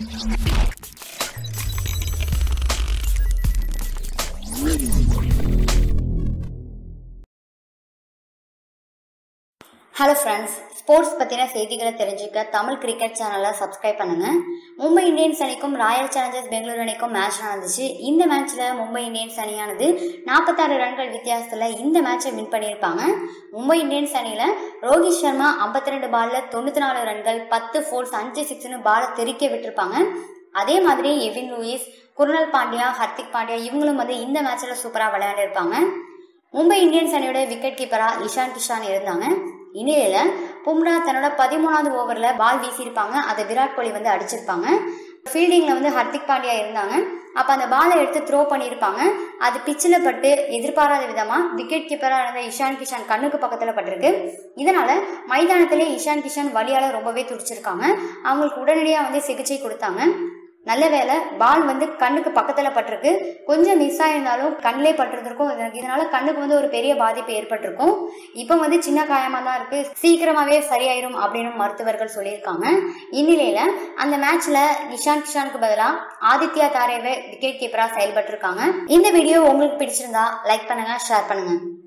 Hello friends, sports பற்றின செய்திகளை தெரிஞ்சுக்க தமிழ் கிரிக்கெட் சேனலை சப்ஸ்கிரைப் பண்ணுங்க. மும்பை இந்தியன்ஸ் அணிக்கும் ராயல் சேலஞ்சர்ஸ் பெங்களூரு அணிக்கும் மேட்ச் நடந்துச்சு. இந்த மேட்ச்ல மும்பை இந்தியன்ஸ் அணியானது 46 ரன்கள் வித்தியாசத்துல இந்த மேட்சை வின் பண்ணியிருப்பாங்க. மும்பை இந்தியன்ஸ் அணியில ரோஹித் சர்மா 52 பால்ல 94 ரன்கள், 10 ஃபோர்ஸ், 5 சிக்ஸ்னு பாலை தெறிக்க விட்டுருப்பாங்க. அதே மாதிரி எவின் லூயிஸ், குருணால் பாண்டியா, ஹர்திக் பாண்டியா இவங்களும் இந்த மேட்ச்ல சூப்பரா விளையாண்டிருப்பாங்க. மும்பை இந்தியன்ஸ் அணியோட விக்கெட் கீப்பரா இஷான் கிஷான் இருந்தாங்க. இந்நிலையில பும்ரா தன்னோட 13வது ஓவர்ல பால் வீசியிருப்பாங்க. அதை விராட் கோலி அடிச்சிருப்பாங்க. ஃபீல்டிங்ல ஹர்திக் பாண்டியா இருந்தாங்க. அப்ப அந்த பாலை எடுத்து த்ரோ பண்ணியிருப்பாங்க. அது பிச்சில் பட்டு எதிர்பாராத விதமா விக்கெட் கீப்பரா இருந்த இஷான் கிஷான் கண்ணுக்கு பக்கத்துல பட்டிருக்கு. இதனால மைதானத்திலே இஷான் கிஷான் வலியால ரொம்பவே துடிச்சிருக்காங்க. அவங்களுக்கு உடனடியா சிகிச்சை கொடுத்தாங்க. நல்ல வேலை பால் கண்ணுக்கு பக்கத்துல பட்டிருக்கு. கொஞ்சம் மிஸ் ஆயிருந்தாலும் கண்ணிலே பட்டிருந்திருக்கும். இதனால கண்ணுக்கு ஒரு பெரிய பாதிப்பு ஏற்பட்டிருக்கும். இப்ப சின்ன காயமா தான் இருக்கு, சீக்கிரமாவே சரியாயிரும் அப்படின்னு மருத்துவர்கள் சொல்லியிருக்காங்க. இந்நிலையில அந்த மேட்ச்ல இஷான் கிஷானுக்கு பதிலா ஆதித்யா தாரேவை விக்கெட் கீப்பரா செயல்பட்டு இருக்காங்க. இந்த வீடியோ உங்களுக்கு பிடிச்சிருந்தா லைக் பண்ணுங்க, ஷேர் பண்ணுங்க.